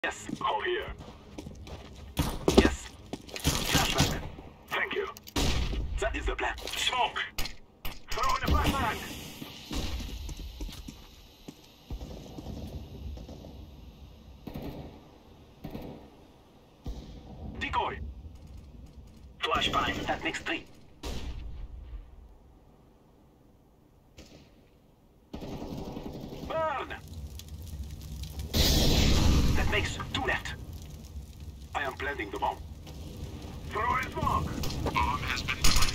Yes. All here. Yes. Flashback. Thank you. That is the plan. Smoke! Throw in a flashbang! Decoy. Flashbang. That makes 3. Burn. That makes 2 left. I am planting the bomb. Throw in smoke! Bomb has been planted.